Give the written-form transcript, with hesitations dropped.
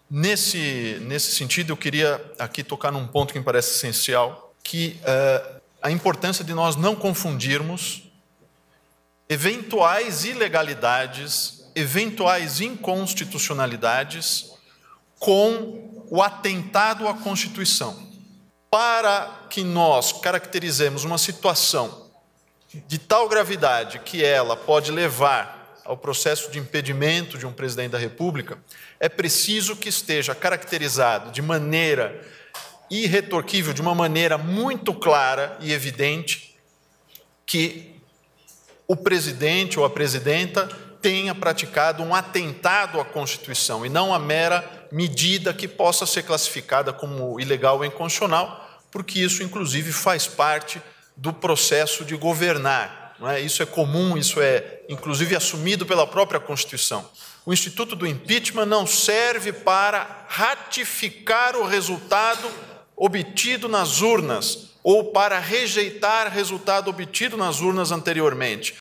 Nesse sentido, eu queria aqui tocar num ponto que me parece essencial, que a importância de nós não confundirmos eventuais ilegalidades, eventuais inconstitucionalidades com o atentado à Constituição. Para que nós caracterizemos uma situação de tal gravidade que ela pode levar ao processo de impedimento de um presidente da República, é preciso que esteja caracterizado de maneira irretorquível, de uma maneira muito clara e evidente, que o presidente ou a presidenta tenha praticado um atentado à Constituição e não a mera medida que possa ser classificada como ilegal ou inconstitucional, porque isso, inclusive, faz parte do processo de governar. Não é? Isso é comum, isso é, inclusive, assumido pela própria Constituição. O instituto do impeachment não serve para ratificar o resultado obtido nas urnas ou para rejeitar resultado obtido nas urnas anteriormente.